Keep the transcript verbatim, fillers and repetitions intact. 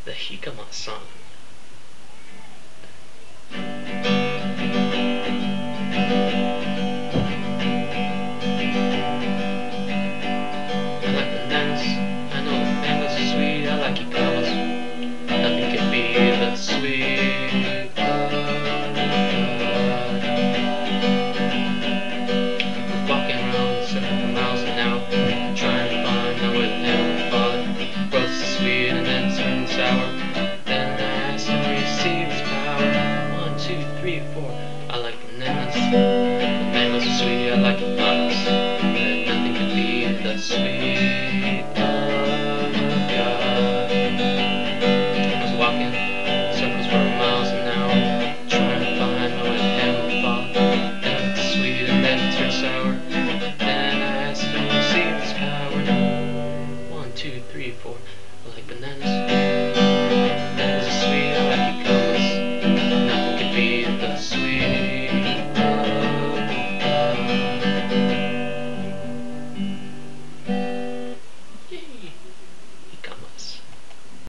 the Jicama Song. I like bananas, I know that mangoes are sweet. I like Jicamas, nothing can be that sweet. But I'm walking around seven miles an hour, trying to find out where the hell my father roast is sweet and then turns sour.